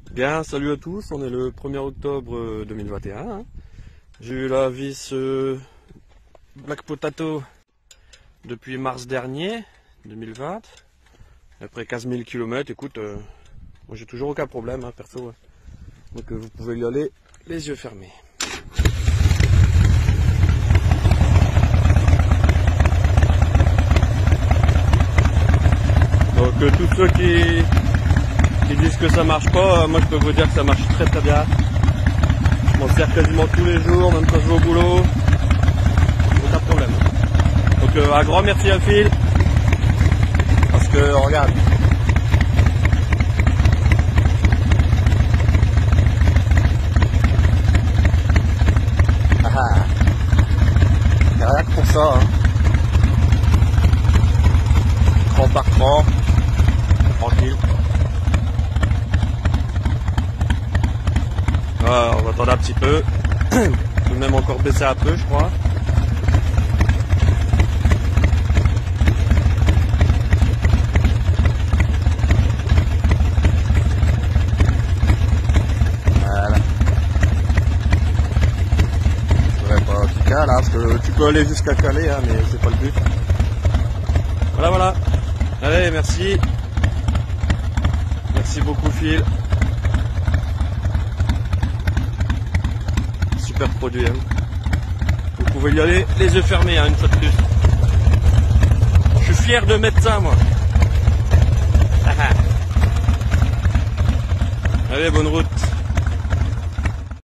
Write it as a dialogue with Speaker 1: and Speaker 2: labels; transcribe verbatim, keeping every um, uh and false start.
Speaker 1: Bien, salut à tous, on est le premier octobre deux mille vingt et un. Hein. J'ai eu la vis euh, Black Potato depuis mars dernier, deux mille vingt. Après quinze mille kilomètres, écoute, euh, moi j'ai toujours aucun problème, hein, perso. Ouais. Donc euh, vous pouvez y aller les yeux fermés. Donc euh, tous ceux qui, qui disent que ça marche pas, euh, moi je peux vous dire que ça marche très très bien. Je m'en sers quasiment tous les jours, même quand je vais au boulot. Aucun problème. Donc euh, un grand merci à Phil. Parce que regarde. Ah, il n'y a rien que pour ça. Hein. Cran par cran. Tranquille. Ah, on va attendre un petit peu. Je peux même encore baisser un peu, je crois. Voilà. Je voudrais pas qu'il cale, hein, parce que tu peux aller jusqu'à caler, hein, mais c'est pas le but. Voilà, voilà. Allez, merci. Merci beaucoup, Phil. Super produit. Hein. Vous pouvez y aller les yeux fermés, hein, une fois de plus. Je suis fier de mettre ça, moi. Allez, bonne route.